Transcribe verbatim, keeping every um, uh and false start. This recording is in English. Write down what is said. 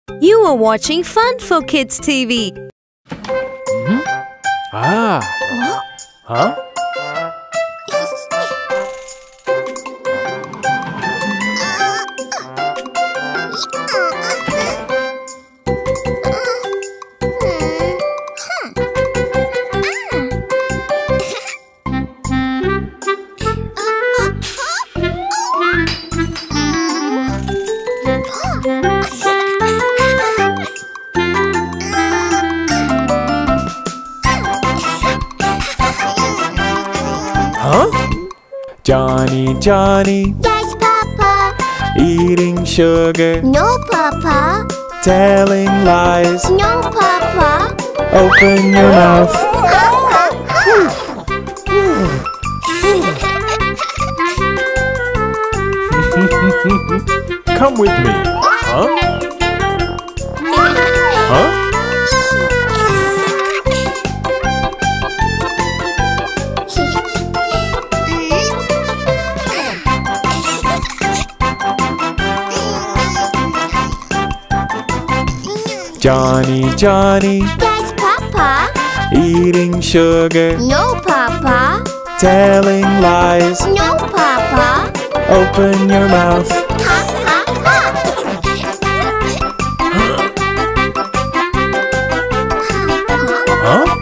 You are watching Fun for Kids T V. Mm-hmm. Ah. Huh? Johnny, Johnny. Yes, Papa. Eating sugar. No, Papa. Telling lies. No, Papa. Open your mouth. Come with me. Huh? Huh? Johnny, Johnny. Yes, Papa. Eating sugar. No, Papa. Telling lies. No, Papa. Open your mouth. Ha, ha, ha. Huh?